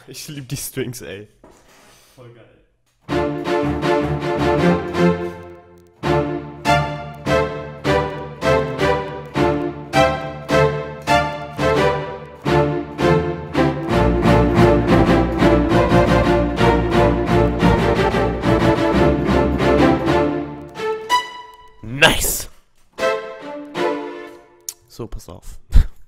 Ich liebe die Strings, ey. Voll geil. Nice! So, pass auf.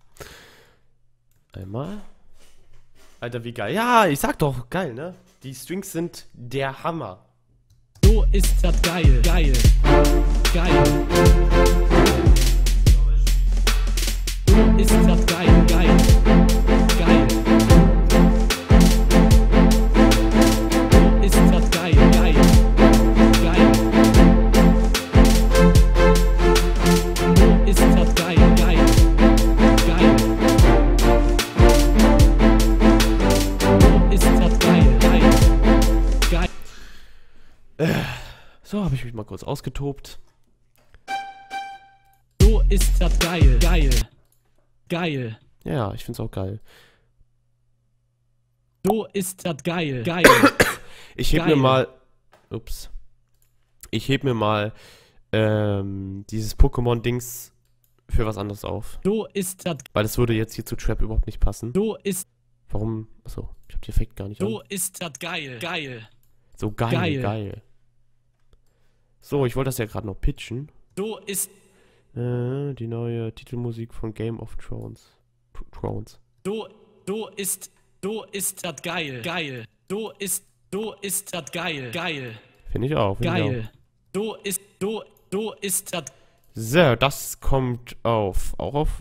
Einmal. Alter, wie geil. Ja, ich sag doch, geil, ne? Die Strings sind der Hammer. So ist das geil, geil, geil. So ist das geil, geil, geil. So ist das geil, geil, geil. So ist das geil, geil, geil. So ist das geil, geil, geil. So, habe ich mich mal kurz ausgetobt. So ist das geil, geil, geil. Ja, ich find's auch geil. So ist das geil, geil. Ich heb Geil. mir mal... Ups. Ich heb mir mal dieses Pokémon-Dings für was anderes auf. So ist das, Weil das würde jetzt hier zu Trap überhaupt nicht passen. so ist, Warum? Achso, ich hab die Effekt gar nicht so an. ist das geil, geil. So geil, geil. geil. So, ich wollte das ja gerade noch pitchen. So ist, Die neue Titelmusik von Game of Thrones. so ist das geil, geil. So ist das geil, geil, Finde ich auch. Find ich auch. geil. So ist das, So, das kommt auch auf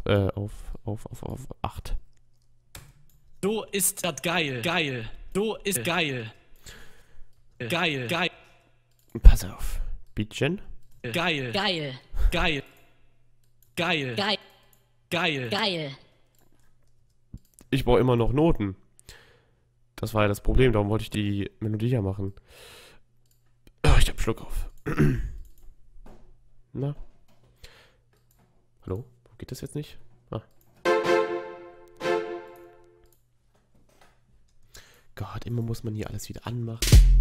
8. so ist das geil, geil. So ist geil. Geil, geil, Pass auf. Bietchen. geil, Geil, geil, geil, geil, geil. geil. Ich brauche immer noch Noten. Das war ja das Problem, darum wollte ich die Melodie ja machen. Oh, ich hab einen Schluck auf. Na? Hallo? Geht das jetzt nicht? Ah. Gott, immer muss man hier alles wieder anmachen.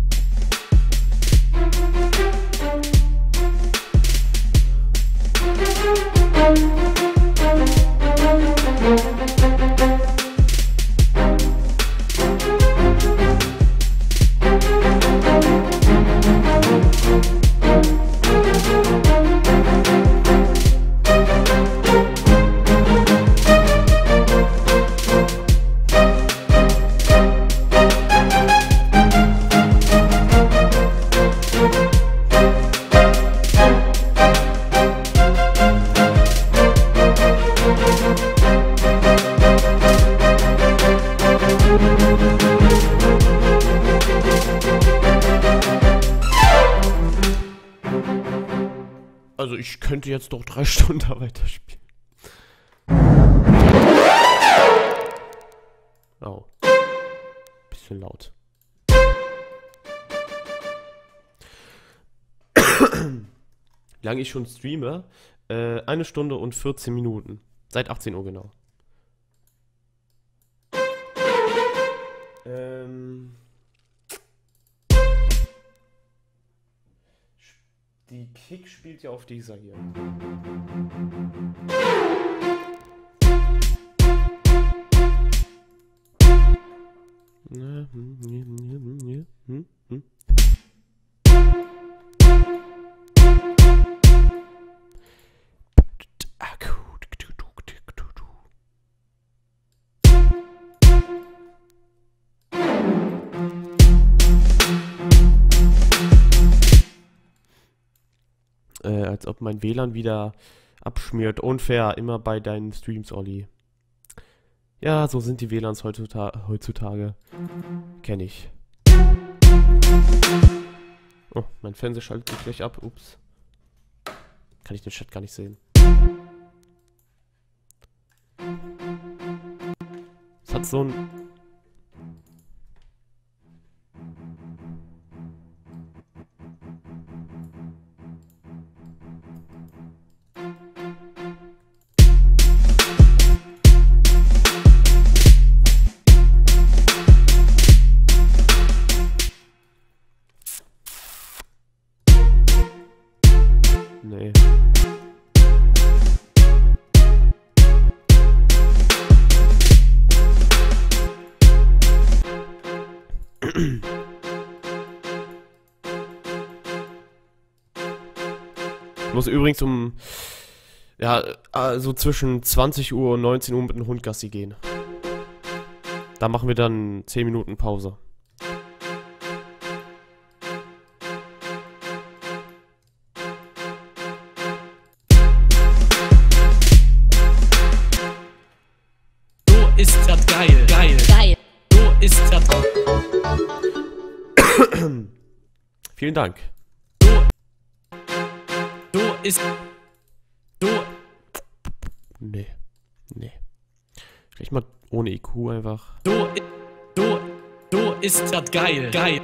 Also ich könnte jetzt doch 3 Stunden da weiterspielen. Oh. Bisschen laut. Wie lange ich schon streame? 1 Stunde und 14 Minuten. Seit 18 Uhr genau. Die Kick spielt ja auf dieser hier. Als ob mein WLAN wieder abschmiert. Unfair, immer bei deinen Streams, Olli. Ja, so sind die WLANs heutzutage. Kenn ich. Oh, mein Fernseher schaltet sich gleich ab. Ups. Kann ich den Chat gar nicht sehen. Es hat so ein... muss übrigens so zwischen 20 Uhr und 19 Uhr mit dem Hund Gassi gehen. Da machen wir dann 10 Minuten Pause. So ist das geil, geil, geil. So ist das. Vielen Dank. So ist. So. Nee. Vielleicht mal ohne IQ einfach. So ist das geil, geil.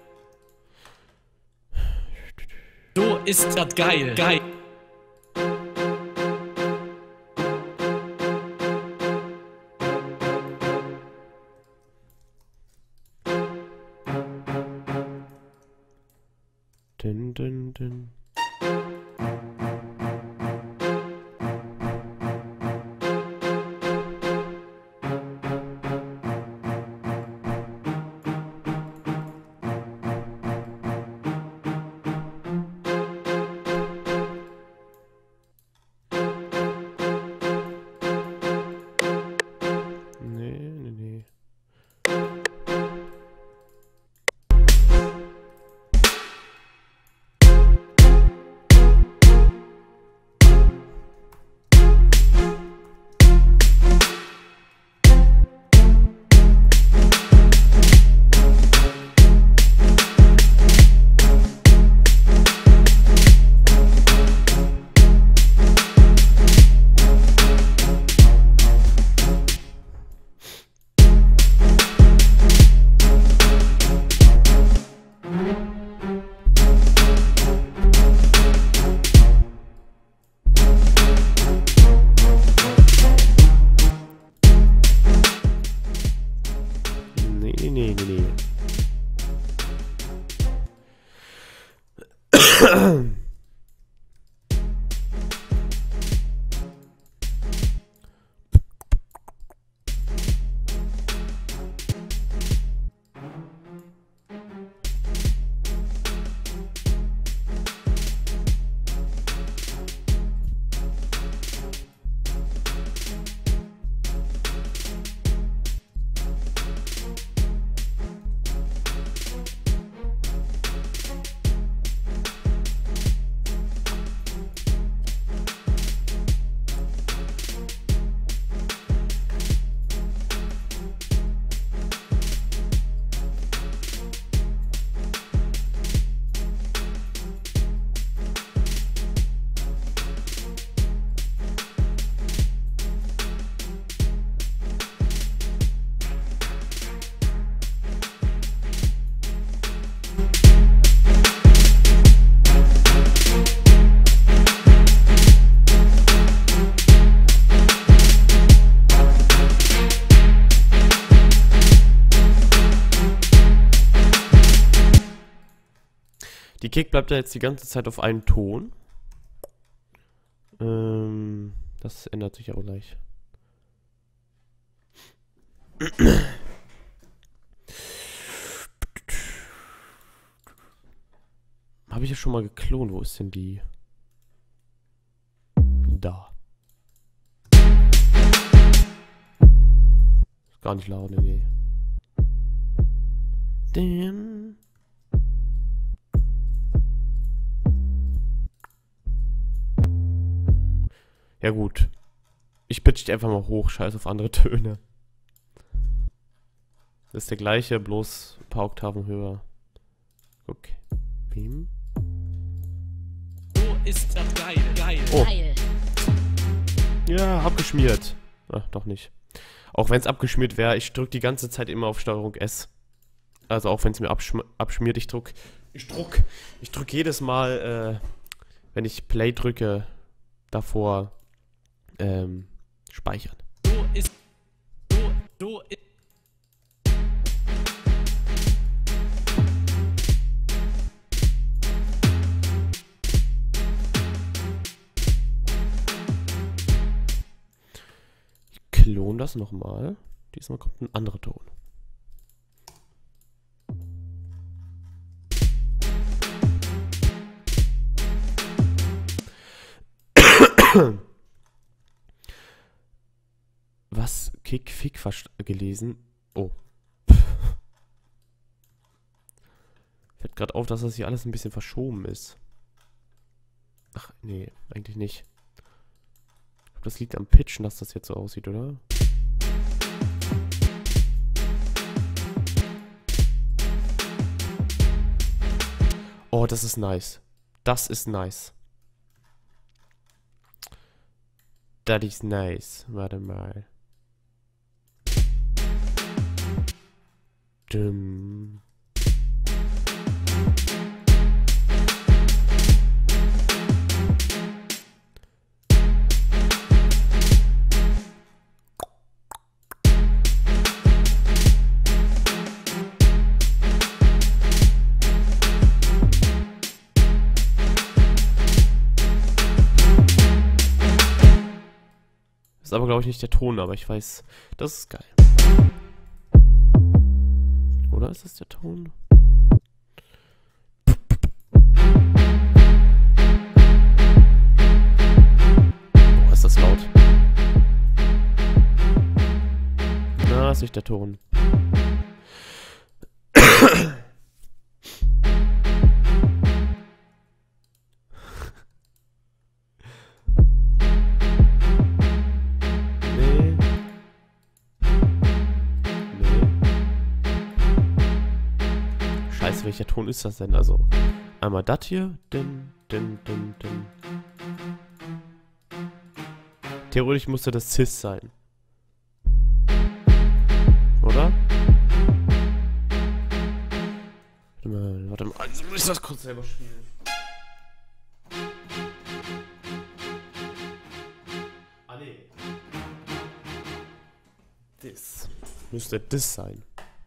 So ist das geil, geil. Dun. Nee. Die Kick bleibt ja jetzt die ganze Zeit auf einen Ton. Das ändert sich auch gleich. Habe ich ja schon mal geklont. Wo ist denn die? Da. Ist gar nicht laut, nee. Damn. Ja gut. Ich pitch die einfach mal hoch, scheiß auf andere Töne. Das ist der gleiche, bloß ein paar Oktaven höher. Okay. Beam. So ist das geil, geil. Oh. Ja, abgeschmiert. Ach, doch nicht. Auch wenn es abgeschmiert wäre, ich drücke die ganze Zeit immer auf Steuerung S. Also auch wenn es mir abschmiert, ich drück jedes Mal, wenn ich Play drücke, davor speichern. So ist. So ist. Ich klone das nochmal. Diesmal kommt ein anderer Ton. Was? Kick-Fick gelesen? Oh. Fällt gerade auf, dass das hier alles ein bisschen verschoben ist. Ach, nee, eigentlich nicht. Ich glaube, das liegt am Pitchen, dass das jetzt so aussieht, oder? Oh, das ist nice. Das ist nice. Das ist nice. Warte mal. Dum. Ist aber, glaube ich, nicht der Ton, aber ich weiß, das ist geil. Oder ist das der Ton? Oh, ist das laut. Na, ist nicht der Ton. Welcher Ton ist das denn? Also, einmal das hier. Theoretisch musste das Cis sein. Oder? Warte mal. Also muss ich das kurz selber spielen. Ah, nee. Das müsste das sein.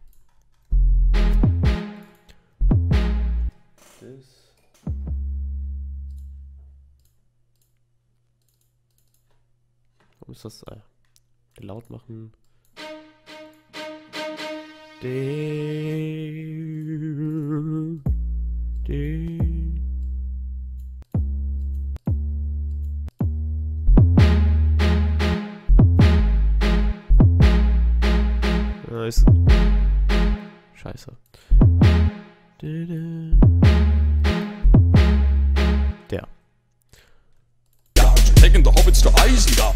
Warum ist das laut machen? Ist scheiße. Der. Taking the hobbits to Isengard.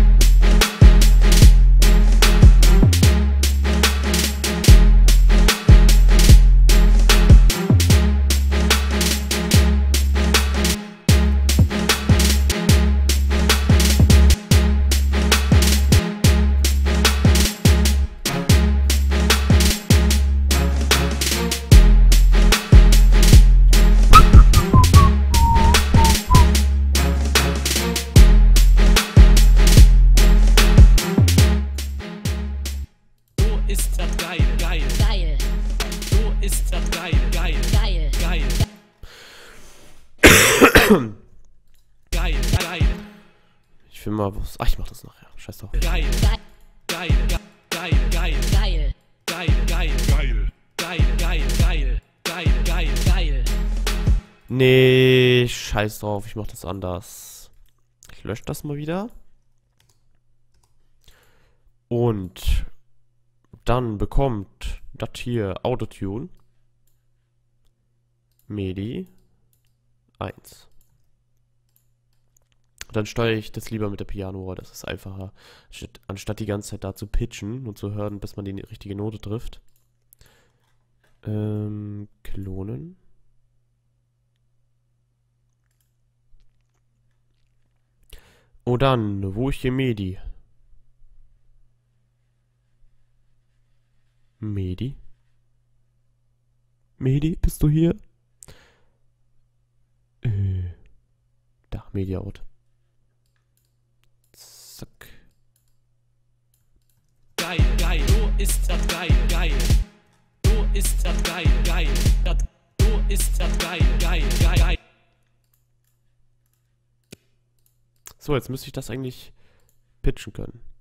Ist das geil, geil, geil. So ist das geil, geil, geil, geil. Geil, geil. Ich will mal was. Ach, ich mach das nachher. Scheiß drauf. Geil, geil, geil, geil, geil, geil, geil, geil, geil, geil, geil, geil, geil, geil. Nee, scheiß drauf. Ich mach das anders. Ich lösche das mal wieder. Und dann bekommt das hier Autotune MIDI 1. Dann steuere ich das lieber mit der Piano-Rohr, das ist einfacher, anstatt die ganze Zeit da zu pitchen und zu hören, bis man die richtige Note trifft. Klonen. Oh dann, wo ist hier MIDI? Medi? Medi, bist du hier? Da, Media Out. Zack. Geil, geil, so ist das geil, geil. So ist das geil, geil. So ist das geil, geil, geil. So, jetzt müsste ich das eigentlich pitchen können.